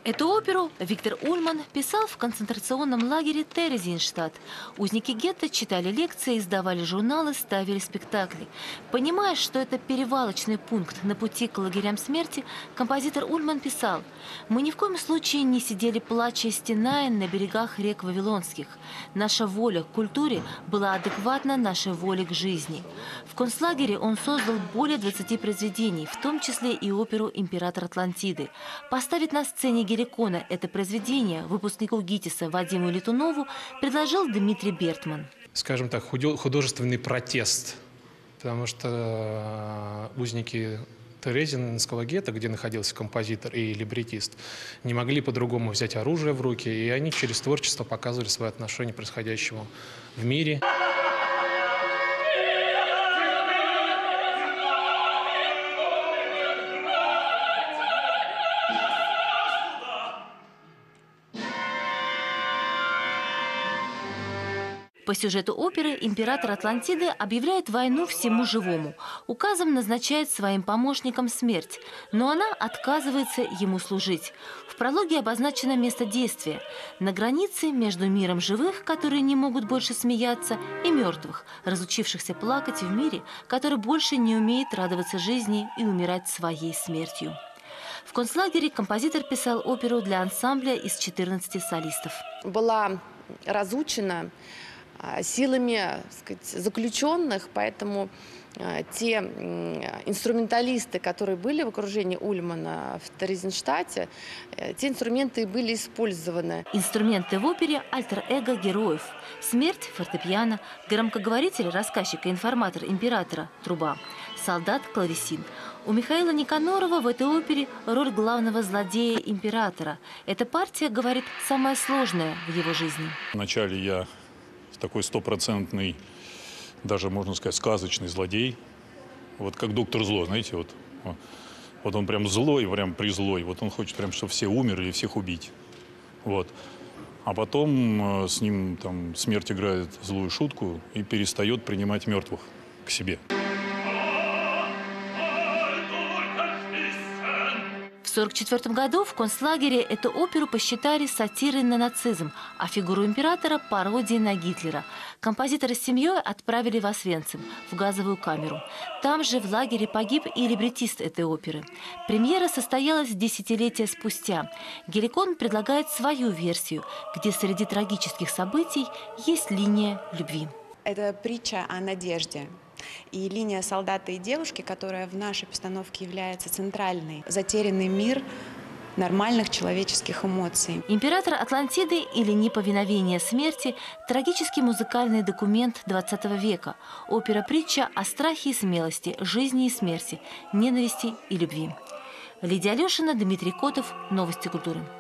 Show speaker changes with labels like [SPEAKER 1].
[SPEAKER 1] Эту оперу Виктор Ульман писал в концентрационном лагере Терезинштадт. Узники гетто читали лекции, издавали журналы, ставили спектакли. Понимая, что это перевалочный пункт на пути к лагерям смерти, композитор Ульман писал: «Мы ни в коем случае не сидели плача и стеная на берегах рек Вавилонских. Наша воля к культуре была адекватна нашей воле к жизни». В концлагере он создал более 20 произведений, в том числе и оперу «Император Атлантиды». Поставить на сцене Геликона это произведение выпускнику ГИТИСа Вадиму Летунову предложил Дмитрий Бертман.
[SPEAKER 2] Скажем так, художественный протест, потому что узники Терезинского гетто, где находился композитор и либретист, не могли по-другому взять оружие в руки, и они через творчество показывали свое отношение к происходящему в мире.
[SPEAKER 1] По сюжету оперы император Атлантиды объявляет войну всему живому. Указом назначает своим помощникам смерть, но она отказывается ему служить. В прологе обозначено место действия – на границе между миром живых, которые не могут больше смеяться, и мертвых, разучившихся плакать в мире, который больше не умеет радоваться жизни и умирать своей смертью. В концлагере композитор писал оперу для ансамбля из 14 солистов.
[SPEAKER 3] Была разучена силами, так сказать, заключенных, поэтому те инструменталисты, которые были в окружении Ульмана в Терезинштадте, те инструменты были использованы.
[SPEAKER 1] Инструменты в опере – альтер-эго героев. Смерть – фортепиано, громкоговоритель, рассказчик и информатор императора – труба, солдат – клавесин. У Михаила Никанорова в этой опере роль главного злодея императора. Эта партия, говорит, самая сложная в его жизни.
[SPEAKER 4] Вначале я такой стопроцентный, даже, можно сказать, сказочный злодей. Вот как доктор Зло, знаете, вот он прям злой, прям призлой. Вот он хочет прям, чтобы все умерли и всех убить. Вот. А потом с ним там смерть играет злую шутку и перестает принимать мертвых к себе.
[SPEAKER 1] В 1944 году в концлагере эту оперу посчитали сатирой на нацизм, а фигуру императора – пародией на Гитлера. Композитора с семьей отправили в Освенцим, в газовую камеру. Там же в лагере погиб и либретист этой оперы. Премьера состоялась десятилетия спустя. Геликон предлагает свою версию, где среди трагических событий есть линия любви.
[SPEAKER 5] Это притча о надежде. И линия солдата и девушки, которая в нашей постановке является центральной. Затерянный мир нормальных человеческих эмоций.
[SPEAKER 1] «Император Атлантиды» или «Неповиновение смерти» – трагический музыкальный документ XX века. Опера-притча о страхе и смелости, жизни и смерти, ненависти и любви. Лидия Алешина, Дмитрий Котов. Новости культуры.